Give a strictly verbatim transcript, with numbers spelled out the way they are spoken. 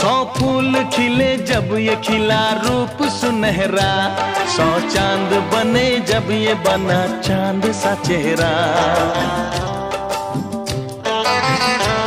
सौ फूल खिले जब ये खिला रूप सुनहरा, सौ चांद बने जब ये बना चांद सा चेहरा।